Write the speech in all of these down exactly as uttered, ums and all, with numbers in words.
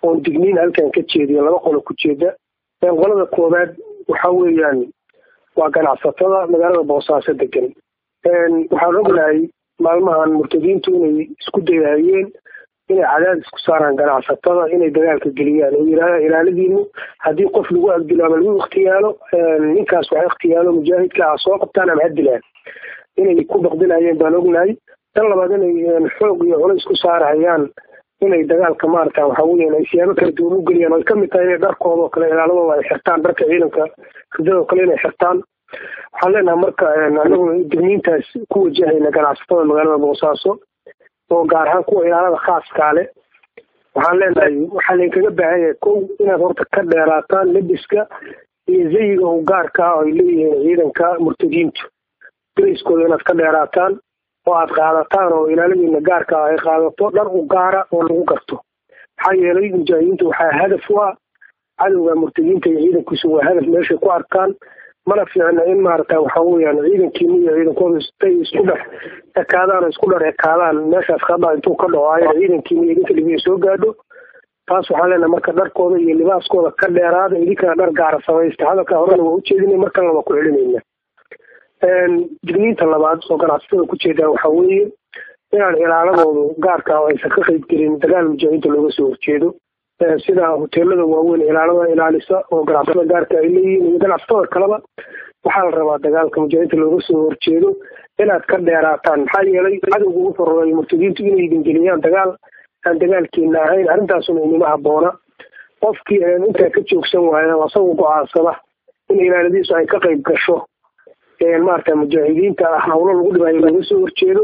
oo digniin halkan ka jeediyo laba qolo ku jeeda qolada koobaad waxa weeyaan waa ganacsatada magaalada Boosaaso degan waxaan ognahay maalmahan murtadiintu inay isku dayayeen inay cadaadis ku saaraan ganacsatada inay dagaalka geliyaan oo yiraahdo ilaaladiinu haddii qof lagu agdilo ama lagu ikhtiyaalo ninkaas waa ikhtiyaalo mujaahidka ah soo qabtaan ama hadilaan inay ku baqdinayeen baan ognahay tan labaad inay xoog iyo culays ku saarayaan inay dagaalka maarta waxa weeyaan ay siyaabo kala duwan u geliyaan oo ka mid tahay dharkooda kale ilaaladooda ay xirtaan dharka ciidanka sidoo kale inay xirtaan waxaan leenahay marka anagu digniintaas ku wajahayna ganacsatada magaalada Boosaaso oo gaar ahaan kuwa ilaalada khaaska leh waxaan leenahay waxaa laga baahan yahay kow inaad horta ka dheeraataan lebiska iyo zayiga u gaarka ah oo leeyahay ciidanka murtadiintu dariskooda inaad ka dheeraataan oo aad qaadataan oo ilaaladiina gaarka ah ay qaadato dhar u gaara oo lagu garto maxaa yeelay mujaahidiintu waxaa hadaf u ah cadowga murtadiinta iyo ciidankiisu waa hadaf meesha ku arkaan mana fiicna in maarta waxa weeyaan ciidankii iyo ciidankooda isku dhex ekaadaan isku dhex ekaadaan meeshaas qaba intuu ka dhawayo ciidankii iyo idinka libiyo soo gaadho taas waxaa leenahay marka dharkooda iyo libaaskooda ka dheeraada idinka dhar gaar sameeysta hadalka horena waa u jeedinay marka la ku celinayna een digniinta labaad oo ganacsatada ku jeeda waxa weeye inaan ilaaladoodu gaarka ah ay ka qayb gelin dagaal mujaahidiinta looga soo horjeedo sida hoteelada waaweyn ilaalada ilaalisa oo ganacsatada gaarka ay leeyihiin ganacsatada kaleba waxaa la rabaa dagaalka mujaahidiinta looga soo horjeedo inaad ka dheeraataan maxaa yeelay cadowga ugu farooday murtadiintu inay idin geliyaan dagaal aan dagaalkeena ahayn arrintaasuna inima habboona qofkii intaa ka joogsan waaya asagoo go'aansada in ilaaladiisu ay ka qayb gasho een maarta mujaahidiinta hawlo lagu dhibayo laga soo horjeedo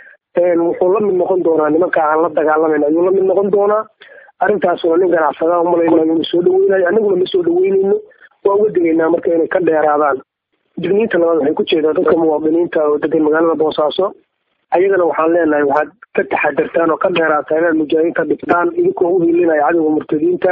een wuxuu la mid noqon doonaa nimanka aan la dagaalamayna ayuu la mid noqon doonaa arrintaas oo nin ganacsada uma leeyahay inuu soo dhaweeyay anaguna ma soo dhaweynayno waa uga digaynaa marka inay ka dheeraadaan digniinta labaad waxay ku jeedaa dadka muwaadiniinta oo degan magaalada Boosaaso ayagana waxaan leenahay waxaad ka taxadartaan oo ka dheeraataan inaad mujaahidiinta dhigtaan idinkoo u hiilinaya cadowga murtadiinta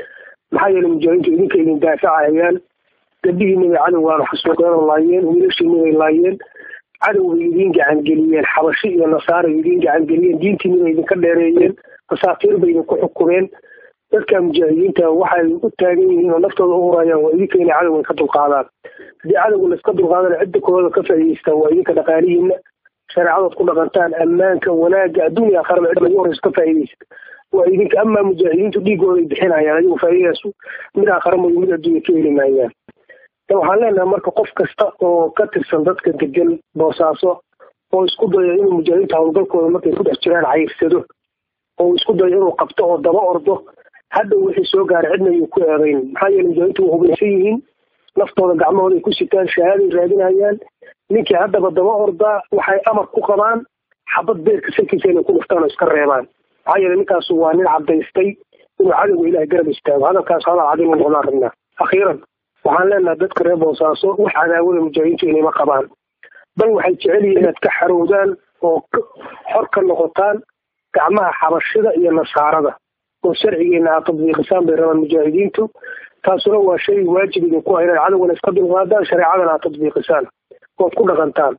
maxaa yeelay mujaahidiintu idinka idin daafacayaan gabdhihiina cadowga xasuuqeen laayeen wiilashiina laayeen cadowga idin gacan geliyeen xabashi iyo nasaar idin gacan geliyeen diintiina idinka dheereeyeen asaatiir bay ku xukumeen dadka mujaahidiinta waxay u taagan yihiin oo naftooda u horayaan waa idinka inay cadowga ka dulqaadaan hadii cadowga la iska dulqaadan cidda kooda ka faa'iideysta waa idinka dhaqaalihiina shariicada ku dhaqantaan ammaanka wanaaga adduunka qarab cidda ugu horeysa ka faa'iideysta waa idinka ama mujaahidiintu dhiigooda bixinayaan adigu faa'iideysu mid aakhira mid adduunka ka helimayaan waxaan leenahay marka qof kasta oo ka tirsan dadka degan Boosaaso oo isku daya inuu mujaahidiinta hawlgalkooda markay ku dhex jiraan cayrsado oo isku dayo inuu qabto oo daba ordo hadda wixii soo gaaray cidna uu ku eedayn maxaa yeelay mujaahidiintu waxay hubaysan yihiin naftooda gacmahooda ay ku sitaan shahaado raadinayaan ninkii haddaba daba orda waxay amar ku qabaan xabad beerka sakiisa inay ku dhuftaan oo iska reebaan maxaa yeelay ninkaas waa nin cadaystay inuu cadowga ilaahay garab istaago hadalkaas hadal cadin u noqdaan rabnaa akhiiran waxaan leenahay dadka reer Boosaaso wax cadaawada mujaahidiintu inay ma qabaan bal waxay jecel yihiin inaad ka xarowdaan oo xor ka noqotaan gacmaha xabashida iyo nasaarada oo sharcigeena aad tatbiiqisaan bay rabaan mujaahidiintu taasuna waa shay waajib idinku ah inaad cadowga iska dulqaadaan shariicadana aad tatbiiqisaan oo ku dhaqantaan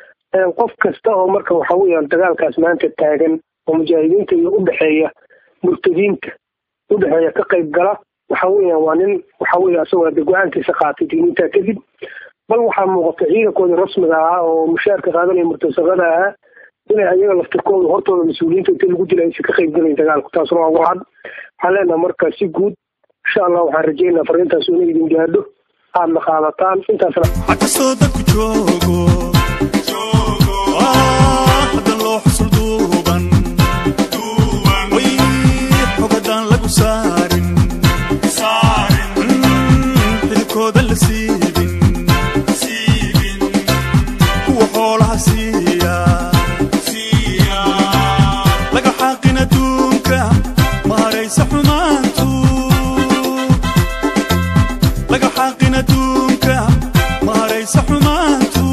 qof kasta oo marka waxa weeyaan dagaalkaas maanta taagan oo mujaahidiinta iyo u dhaxeeya murtadiinta u dhaxeeya ka qayb gala waxa weeyaan waa nin waxa weeye asagoo go'aankiisa qaatay diinta kadib bal waxaa muuqata ciidankooda rasmiga ah oo mushaarka qaadanaya murtasaqada ah inay ayaga laftirkooda hortooda mas'uuliyiinta inta lagu dilay si ka qayb galeen dagaalka taasuna waa waxaan waxaan leenahay marka si guud insha Allah waxaan rajaynayaa fariintaas inay idin gaadho aad ma qaadataan intaasna xagga soo dadku joogo joogo hadda loo xusul duuban duuban way xogadan lagu saarin saarin xilkooda la siibin siibin kuwa xoolaha siiya siiya laga xaqina duunka maaraysa xumaantu laga xaqina duunka maaraysa xumaantu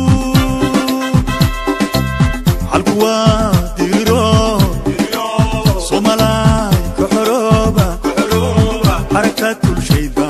halku waa diro diro Soomaaliya ka xorooba xorooba harakatul shayba